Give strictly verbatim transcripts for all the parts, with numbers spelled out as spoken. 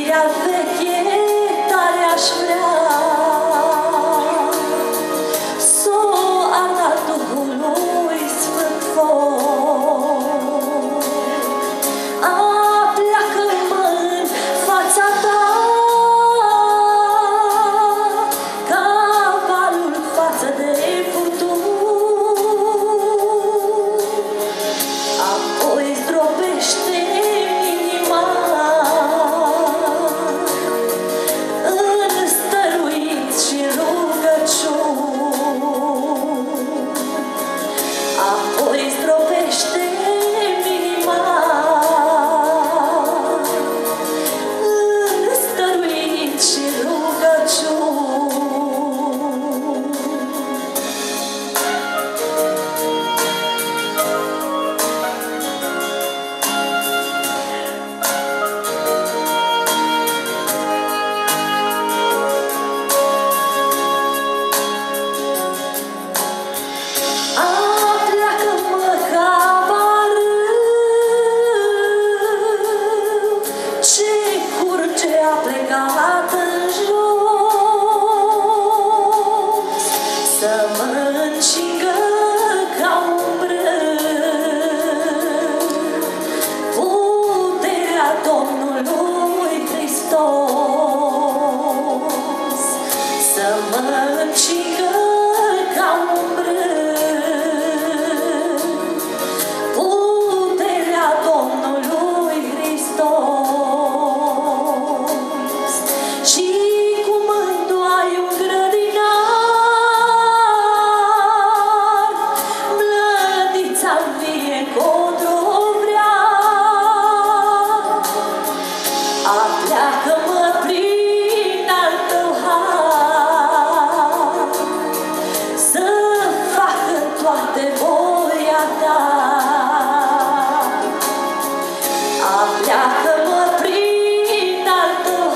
iubirea veche tare-aș vrea s-o arda Duhului Sfânt foc. Apleacă-mă în fața ta ca valul față de furtuni, apoi zdrobește inima în stăruinți și rugăciuni, apoi zdrobește inima în stăruinți și rugăciuni. Apleacă-mă ca barâu ce curge aplecat în jos, să mă încingă ca un brâu puterea Domnului Hristos, să mă încingă ca un brâu puterea Domnului Hristos. Și cum îndoai un grădinar, mlădița vie încotro vrea. Apleacă-mă prin al tău har să facă toate voia ta. Apleacă-mă prin al tău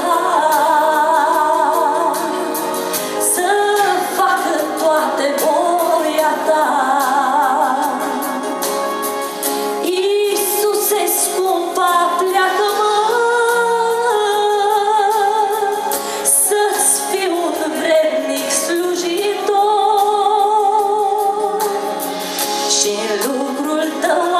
har să facă toate voia ta. Iisuse scump, apleacă-mă să-ți fiu un vrednic slujitor și în lucrul tău